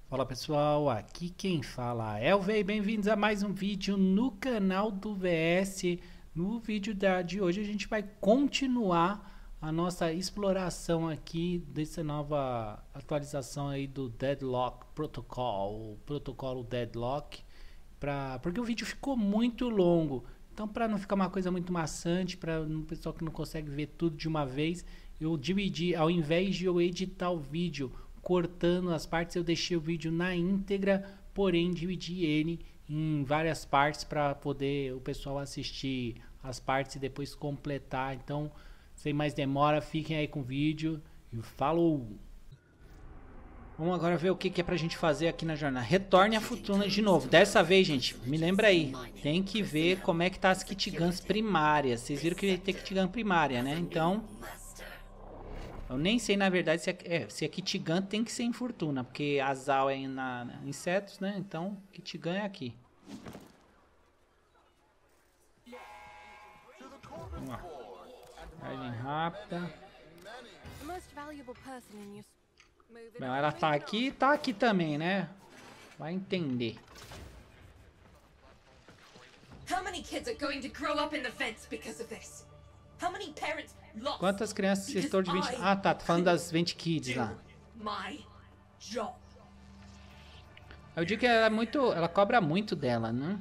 Fala pessoal, aqui quem fala é o Vei, bem-vindos a mais um vídeo no canal do VS. No vídeo de hoje a gente vai continuar a nossa exploração aqui dessa nova atualização aí do Deadlock Protocol, o protocolo Deadlock, porque o vídeo ficou muito longo. Então, para não ficar uma coisa muito maçante, para o pessoal que não consegue ver tudo de uma vez, eu dividi, ao invés de eu editar o vídeo cortando as partes, eu deixei o vídeo na íntegra, porém dividi ele em várias partes para poder o pessoal assistir as partes e depois completar. Então, sem mais demora, fiquem aí com o vídeo e falou! Vamos agora ver o que é pra gente fazer aqui na jornada. Retorne à fortuna de novo. Dessa vez, gente, me lembra aí. Tem que ver como é que tá as kit guns primárias. Vocês viram que vai ter kit gun primária, né? Então, eu nem sei na verdade se a kit gun tem que ser em fortuna. Porque a Zal é em insetos, né? Então, kit gun é aqui. Vamos lá. Viagem rápida. Bem, ela tá aqui também, né? Vai entender. Quantas crianças vocês estão de 20... Ah, tá falando das 20 kids lá. Eu digo que ela é muito... Ela cobra muito dela, né?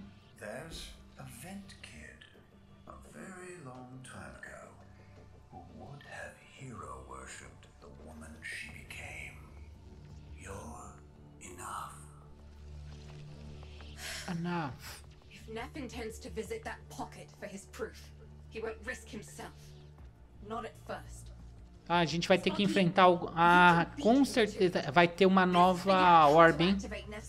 Enough. If Neff intends to visit that pocket for his proof, he won't risk himself. Not at first. Ah, a gente vai ter que enfrentar o... Ah, com certeza vai ter uma nova orb, hein?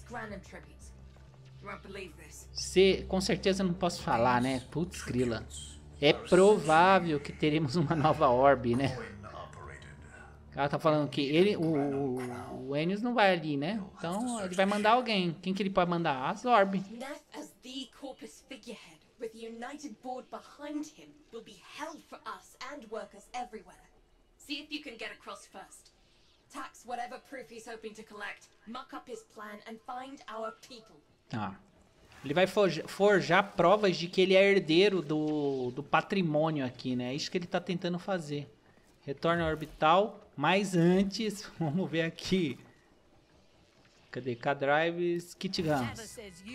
Com certeza não posso falar, né? Putz, grila. É provável que teremos uma nova orb, né? Ela tá falando que ele, o Enius não vai ali, né? Então ele vai mandar alguém. Quem que ele pode mandar? As Orb. Neff as the corpus figurehead, with the united board behind him, will be hell for us and workers everywhere. See if you can get across first. Tax whatever proof he's hoping to collect, muck up his plan and find our people. Ah. Ele vai forjar provas de que ele é herdeiro do patrimônio aqui, né? É isso que ele tá tentando fazer. Retorno orbital, mas antes, vamos ver aqui. Cadê? K-Drives, Kit Guns.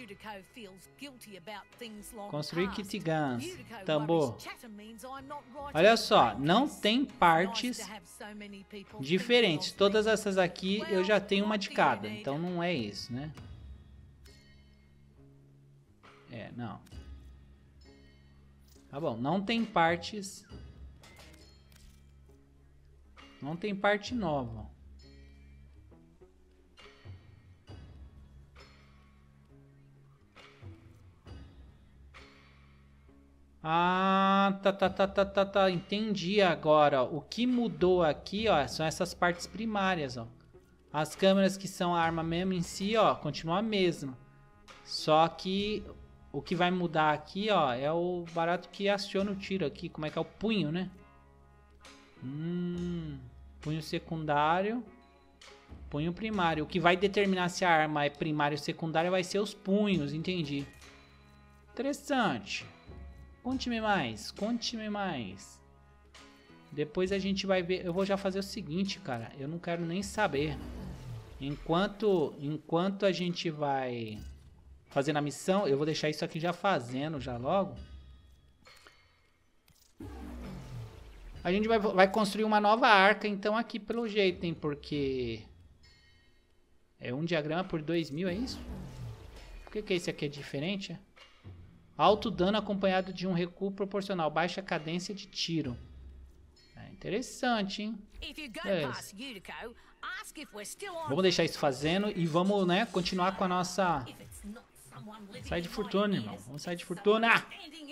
Construir Kit Guns. Tambor. Olha só, não tem partes diferentes. Todas essas aqui eu já tenho uma de cada, então não é isso, né? É, não. Tá bom, não tem partes... Não tem parte nova. Ah, tá. Entendi agora. O que mudou aqui, ó, são essas partes primárias, ó. As câmeras que são a arma mesmo em si, ó, continua a mesma. Só que o que vai mudar aqui, ó, é o barato que aciona o tiro aqui. Como é que é o punho, né? Punho secundário, punho primário. O que vai determinar se a arma é primária ou secundária vai ser os punhos, entendi. Interessante. Conte-me mais, conte-me mais. Depois a gente vai ver. Eu vou já fazer o seguinte, cara. Eu não quero nem saber. Enquanto a gente vai fazendo a missão, eu vou deixar isso aqui já fazendo, já logo. A gente vai construir uma nova arca, então, aqui pelo jeito, hein? Porque... É um diagrama por 2000, é isso? Por que esse aqui é diferente? É? Alto dano acompanhado de um recuo proporcional. Baixa cadência de tiro. É interessante, hein? Vamos deixar isso fazendo e vamos, né, continuar com a nossa... Sai de fortuna, irmão. Vamos sair de fortuna!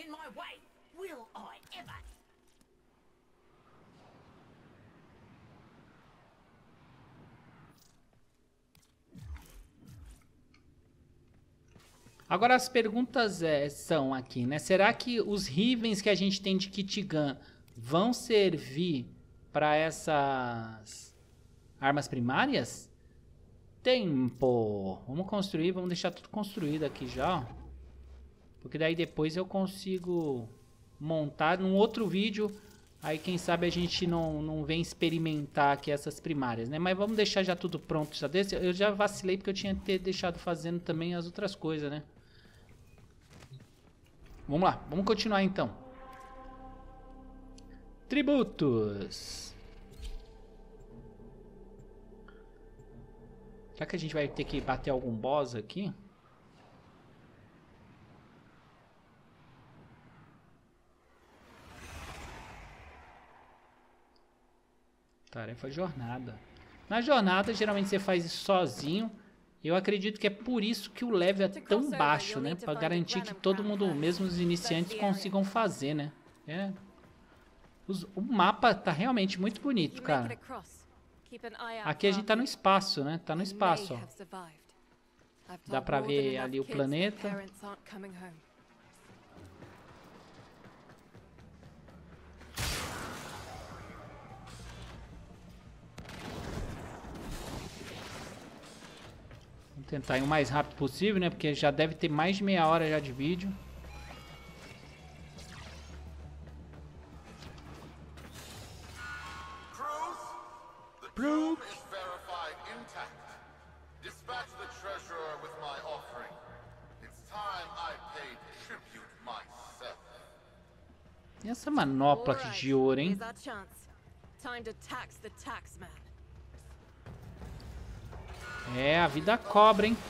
Agora as perguntas são aqui, né? Será que os Rivens que a gente tem de Kit Gun vão servir para essas armas primárias? tempo. Vamos construir, vamos deixar tudo construído aqui já, ó. Porque daí depois eu consigo montar num outro vídeo. Aí quem sabe a gente não vem experimentar aqui essas primárias, né? Mas vamos deixar já tudo pronto já desse. Eu já vacilei porque eu tinha que ter deixado fazendo também as outras coisas, né? Vamos lá, vamos continuar então. Tributos. Será que a gente vai ter que bater algum boss aqui? Tarefa jornada. Na jornada, geralmente você faz isso sozinho. Eu acredito que é por isso que o level é tão baixo, né? Pra garantir que todo mundo, mesmo os iniciantes, consigam fazer, né? O mapa tá realmente muito bonito, cara. Aqui a gente tá no espaço, né? Tá no espaço, ó. Dá pra ver ali o planeta. Vamos tentar ir o mais rápido possível, né? Porque já deve ter mais de meia hora já de vídeo. Proof is verified intact. Dispatch the treasurer with my offering. It's time I paid tribute myself. E essa manopla de ouro, hein? É, a vida cobra, hein?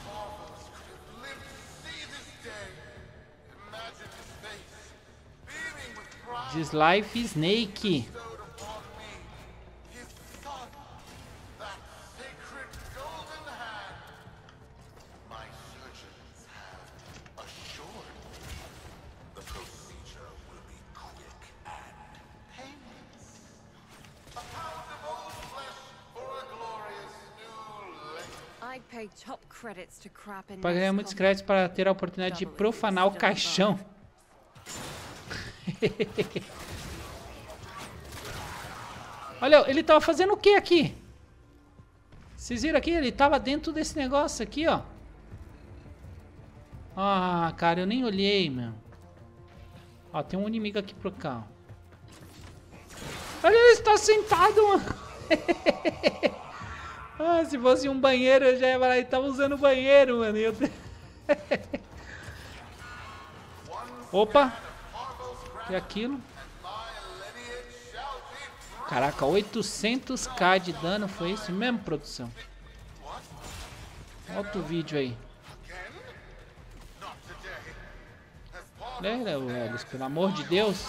This life Snake. Para ganhar muitos créditos para ter a oportunidade de profanar o caixão. Olha, ele tava fazendo o que aqui? Vocês viram aqui? Ele tava dentro desse negócio aqui, ó. Ah, cara, eu nem olhei, meu. Ó, tem um inimigo aqui pro cá. Olha, ele está sentado, mano. Ah, se fosse um banheiro, eu já ia falar, ele tava usando o banheiro, mano. Opa! E aquilo? Caraca, 800k de dano, foi isso mesmo, produção? Olha o vídeo aí. Elis, pelo amor de Deus.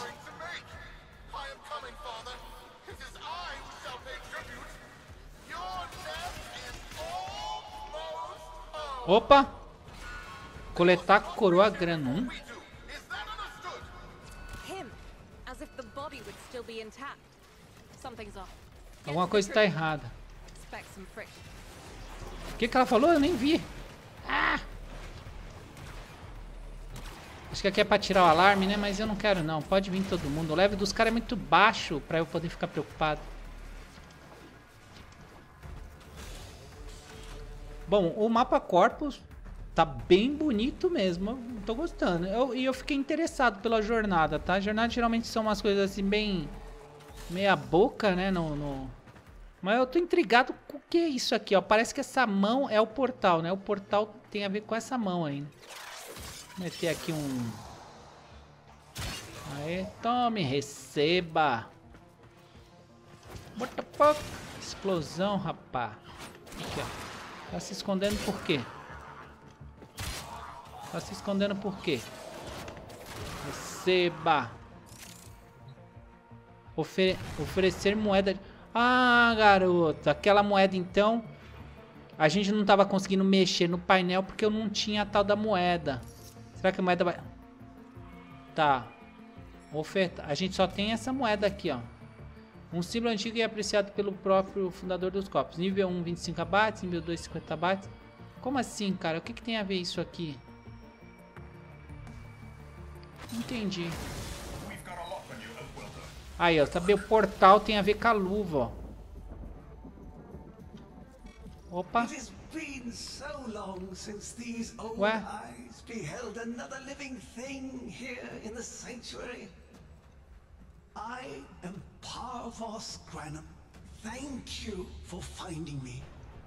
Opa! Coletar coroa Granum. Alguma coisa está errada. O que ela falou? Eu nem vi. Ah! Acho que aqui é pra tirar o alarme, né? Mas eu não quero não. Pode vir todo mundo. O level dos caras é muito baixo pra eu poder ficar preocupado. Bom, o mapa Corpus tá bem bonito mesmo. Eu tô gostando. E eu fiquei interessado pela jornada, tá? Jornada geralmente são umas coisas assim bem... meia boca, né? Mas eu tô intrigado com o que é isso aqui, ó. Parece que essa mão é o portal, né? O portal tem a ver com essa mão ainda. Vou meter aqui um... Aê, tome, receba. What the fuck? Explosão, rapá. Aqui, ó. Tá se escondendo por quê? Tá se escondendo por quê? Receba. Oferecer moeda... Ah, garoto. Aquela moeda, então... A gente não tava conseguindo mexer no painel porque eu não tinha a tal da moeda. Será que a moeda vai... Tá. Oferta. A gente só tem essa moeda aqui, ó. Um símbolo antigo e apreciado pelo próprio fundador dos copos. Nível 1, 25 abates. Nível 2, 50 abates. Como assim, cara? O que tem a ver isso aqui? Não entendi. Aí, ó. Saber o portal tem a ver com a luva, ó. Opa. been so long since these old Ué? eyes beheld another living thing here in the sanctuary. I am Parvos Granum. Thank you for finding me.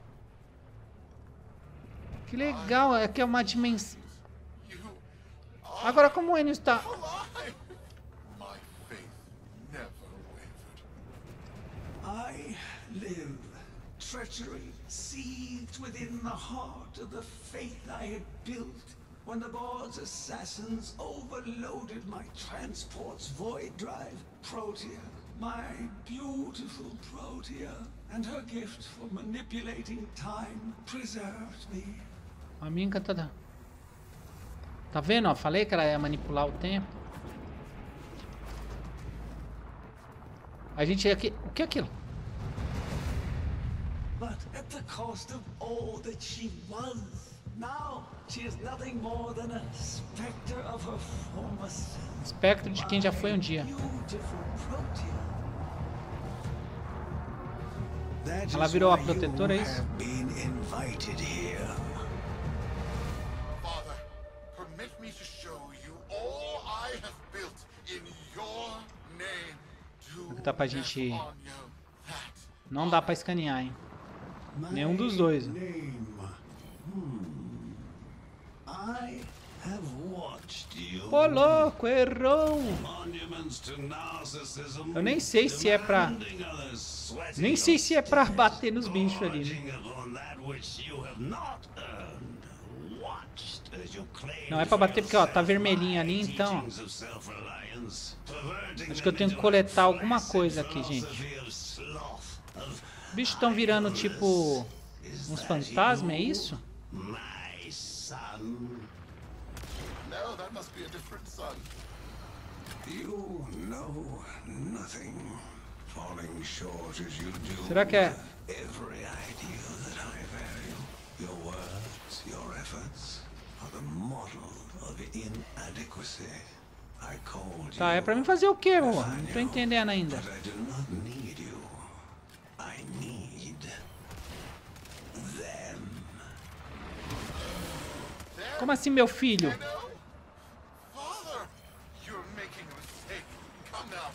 Que legal, aqui é uma dimensão. You Agora como o Enio está... alive! My faith never wavered. I live. Treachery seethed within the heart of the faith I had built when the board's assassins overloaded my transport's void drive. Protea, my beautiful Protea, and her gift for manipulating time preserved me. A minha encantada. Tá vendo? Ó, falei que ela ia manipular o tempo. A gente aqui. O que é aquilo? But at the cost of all that she was, now she is nothing more than a specter of her former self. Espectro de quem já foi um dia. Beautiful Protea. That Ela is virou a why protetora, é you isso? have been invited here. Father, permit me to show you all I have built in your name. Do Dá pra gente- on you that. Não dá pra escanear, hein? My Nenhum dos dois. name. I have watched you. Ô louco, errou! Monuments to narcissism. Eu nem sei se é pra... demanding others, sweating Nem sei se é pra your bater nos bichos ali, né? gorging upon that which you have not earned. Watched as you claim Não é pra bater porque, ó, tá vermelhinho ali, então, ó. teachings of self-reliance, perverting Acho que eu them tenho que into a coletar alguma flaccid coisa aqui, gente. philosophy of sloth, of Os bichos estão virando tipo Is uns that fantasmas, é you, isso? My son. No, that must be a different son. You know nothing. Falling short as you do. Será que é? Every idea that I value. Your words, your efforts are the model of inadequacy. I called Tá, é you, pra mim fazer o quê, amor? Não tô entendendo ainda. but I do not need you. I need them. Como assim, meu filho? No? Father, you're making a mistake. Come now.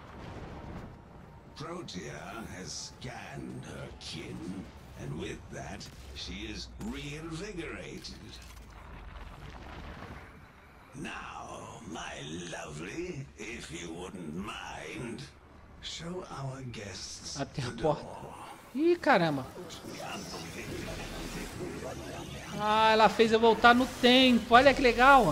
Protea has scanned her kin, and with that, she is reinvigorated. Now, my lovely, if you wouldn't mind, show our guests Até a the porta. door. Ih, caramba. Ah, ela fez eu voltar no tempo. Olha que legal.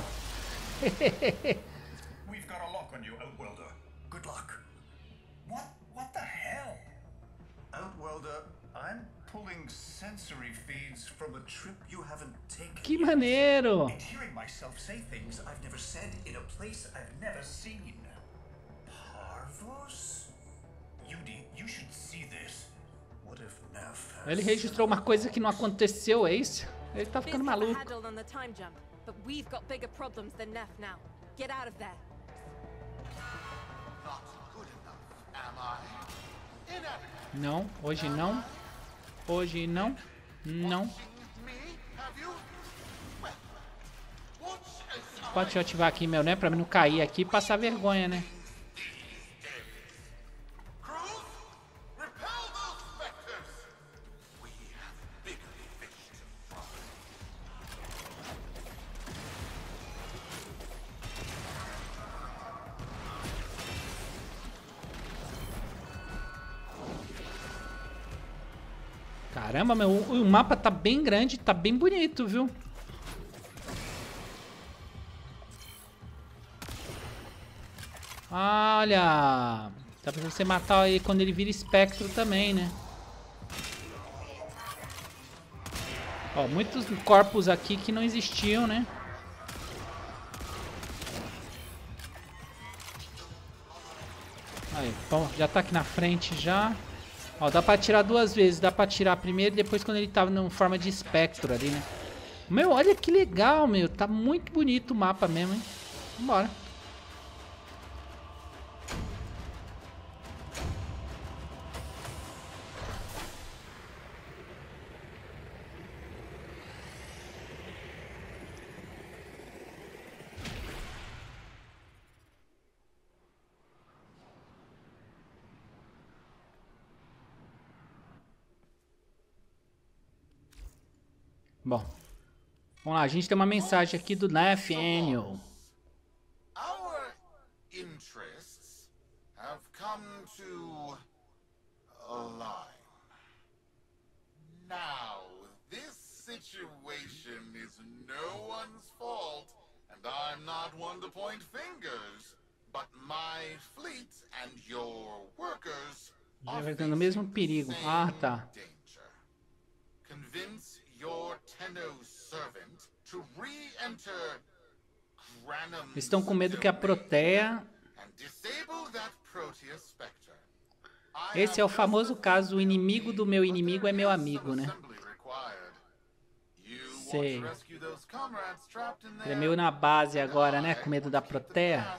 We've got a lock on you, Outworlder. Good luck. What the hell? Outworlder, I'm pulling sensory feeds from a trip you haven't taken. Que yet. maneiro. And hearing myself say things I've never said in a place I've never seen. Parvos? Yudi, you should see this. What if Neff has... Ele registrou uma coisa que não aconteceu, é isso? Ele tá Biz ficando got the maluco. handle on the time jump, but we've got bigger problems than Neff now. Get out of there. Not good enough, am I? Inadequate. Não, hoje não. Hoje não. Não. Me? Have you? Well, watch as I Pode ativar aqui, meu, né? Pra mim não cair aqui e passar vergonha, né? Cruz, repel those specters. We have bigger fish to fry. Caramba, meu, o mapa tá bem grande, tá bem bonito, viu? Olha! Dá pra você matar ele quando ele vira espectro também, né? Ó, muitos corpos aqui que não existiam, né? Aí, bom, já tá aqui na frente já. Ó, dá pra atirar duas vezes. Dá pra atirar primeiro e depois quando ele tava em forma de espectro ali, né? Meu, olha que legal, meu. Tá muito bonito o mapa mesmo, hein? Vambora. Bom. Vamos lá, a gente tem uma mensagem aqui do Nathaniel. Our interests have come to align. Now, this situation is no one's fault, and I'm not one to point fingers, but my fleet and your workers Já vai tendo o mesmo perigo. Ah, tá. danger. Convince your Tenno's servant to re-enter Granum's Eles estão com medo que a Proteia... and disable that Proteus Spectre. Esse é o famoso caso, o inimigo do meu inimigo é meu amigo, né? Sei. Ele é meio na base agora, né? Com medo da Proteia.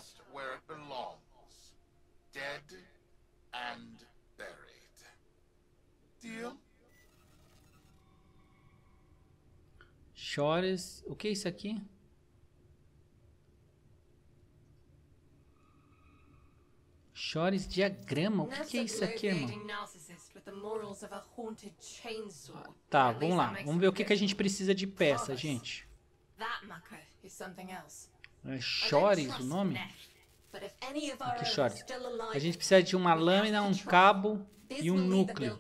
Chores. O que é isso aqui? Chores diagrama. O que é isso aqui, irmão? Tá, vamos lá. Vamos ver o que a gente precisa de peça, gente. É Chores o nome? Aqui, Chores. A gente precisa de uma lâmina, um cabo e um núcleo.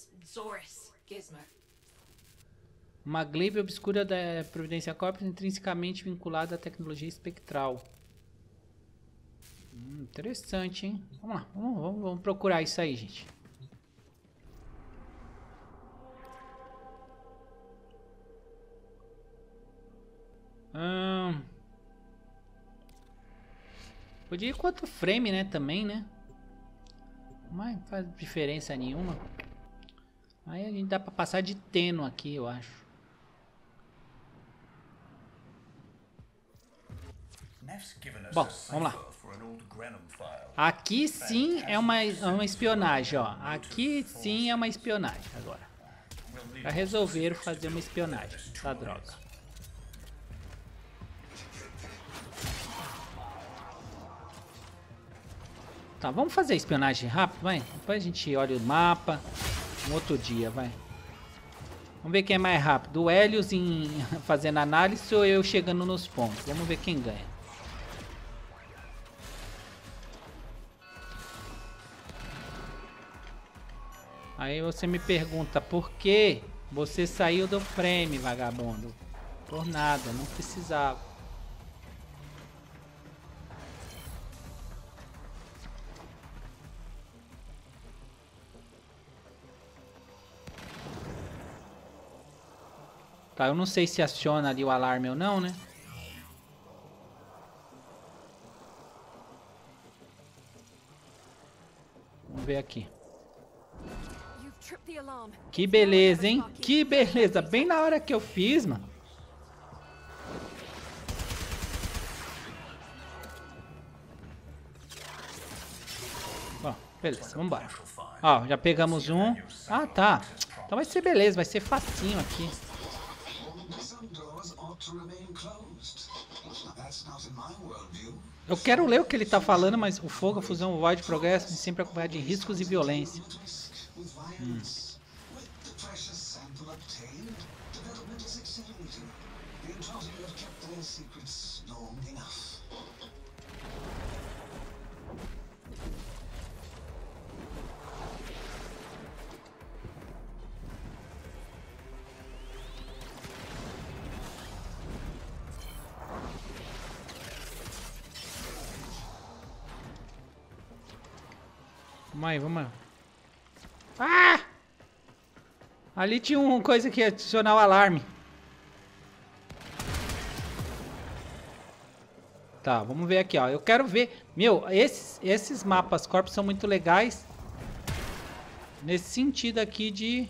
Uma glaive obscura da Providência Corpus intrinsecamente vinculada à tecnologia espectral. Interessante, hein? Vamos lá, vamos procurar isso aí, gente. Podia ir com outro frame, né? Também, né? Mas não faz diferença nenhuma. Aí a gente dá pra passar de Tenno aqui, eu acho. Bom, vamos lá. Aqui sim é uma espionagem, ó. Aqui sim é uma espionagem agora. Já resolveram fazer uma espionagem, essa droga. Tá, vamos fazer a espionagem rápido, vai? Depois a gente olha o mapa. Um outro dia, vai. Vamos ver quem é mais rápido. O Helios fazendo análise ou eu chegando nos pontos. Vamos ver quem ganha. Aí você me pergunta, por que você saiu do frame, vagabundo? Por nada, não precisava. Tá, eu não sei se aciona ali o alarme ou não, né? Vamos ver aqui. Que beleza, hein? Que beleza. Bem na hora que eu fiz, mano. Bom, beleza. Vambora. Ó, já pegamos um. Ah, tá. Então vai ser beleza. Vai ser facinho aqui. Eu quero ler o que ele tá falando, mas o fogo, a fusão, o void, progresso, sempre acompanhado de riscos e violência. Vamos aí, vamos aí. Ah! Ali tinha uma coisa que ia adicionar o alarme. Tá, vamos ver aqui, ó. Eu quero ver... Meu, esses mapas corpos são muito legais. Nesse sentido aqui de...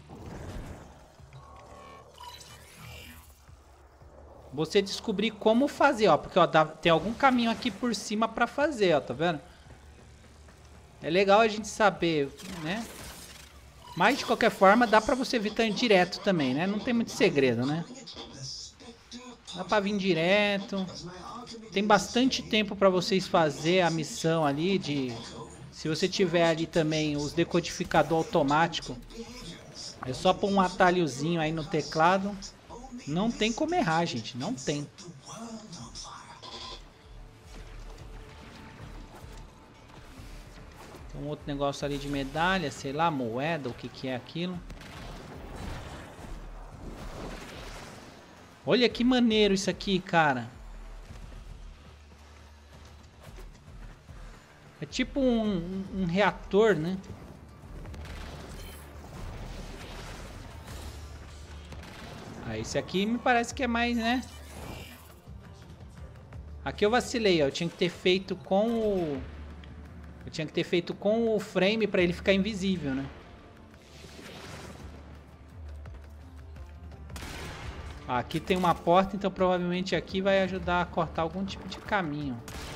Você descobrir como fazer, ó. Porque, ó, tem algum caminho aqui por cima pra fazer, ó. Tá vendo? É legal a gente saber, né? Mas, de qualquer forma, dá pra você vir direto também, né? Não tem muito segredo, né? Dá pra vir direto. Tem bastante tempo pra vocês fazer a missão ali de... Se você tiver ali também os decodificador automático, é só pôr um atalhozinho aí no teclado Não tem como errar, gente. Não tem. Tem um outro negócio ali de medalha, sei lá, moeda, o que que é aquilo. Olha que maneiro isso aqui, cara. É tipo um reator, né? Ah, esse aqui me parece que é mais, né? Aqui eu vacilei, ó. Eu tinha que ter feito com o... Eu tinha que ter feito com o frame pra ele ficar invisível, né? Ah, aqui tem uma porta, então provavelmente aqui vai ajudar a cortar algum tipo de caminho.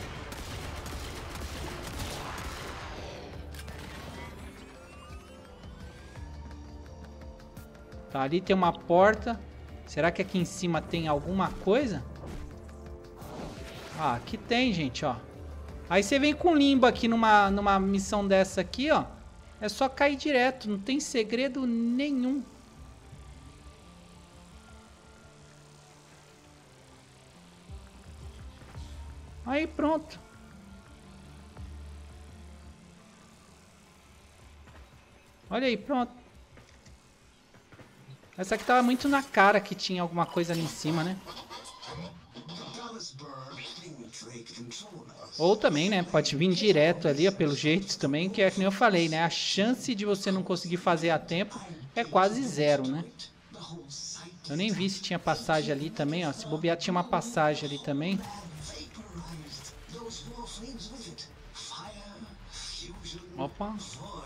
Tá, ali tem uma porta. Será que aqui em cima tem alguma coisa? Ah, aqui tem, gente, ó. Aí você vem com limbo aqui numa missão dessa aqui, ó. É só cair direto, não tem segredo nenhum. Aí pronto. Olha aí, pronto. Essa aqui tava muito na cara que tinha alguma coisa ali em cima, né? Ou também, né? Pode vir direto ali, ó, pelo jeito também, que é que nem eu falei, né? A chance de você não conseguir fazer a tempo é quase zero, né? Eu nem vi se tinha passagem ali também, ó. Se bobear tinha uma passagem ali também. Opa.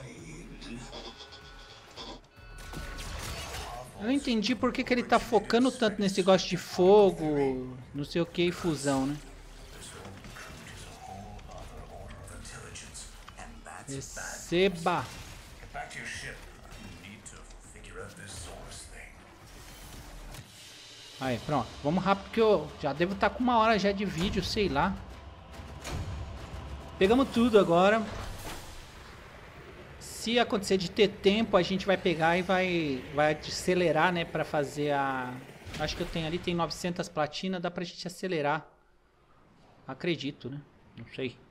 Eu não entendi por que ele tá focando tanto nesse negócio de fogo, não sei o que, e fusão, né? Receba! Aí, pronto. Vamos rápido porque eu já devo estar com 1 hora já de vídeo, sei lá. Pegamos tudo agora. Se acontecer de ter tempo, a gente vai pegar e vai acelerar, né, pra fazer a... Acho que eu tenho ali, tem 900 platina, dá pra gente acelerar. Acredito, né? Não sei.